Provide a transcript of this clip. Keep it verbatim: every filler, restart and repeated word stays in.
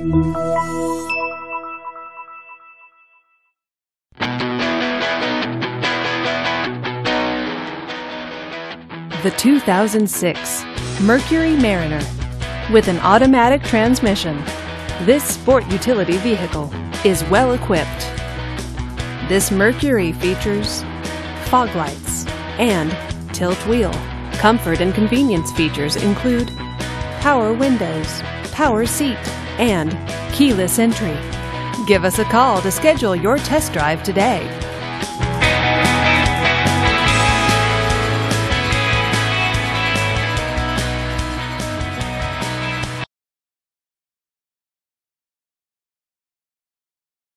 The two thousand six Mercury Mariner. With an automatic transmission, this sport utility vehicle is well equipped. This Mercury features fog lights and tilt wheel. Comfort and convenience features include power windows, power seat, and keyless entry. Give us a call to schedule your test drive today.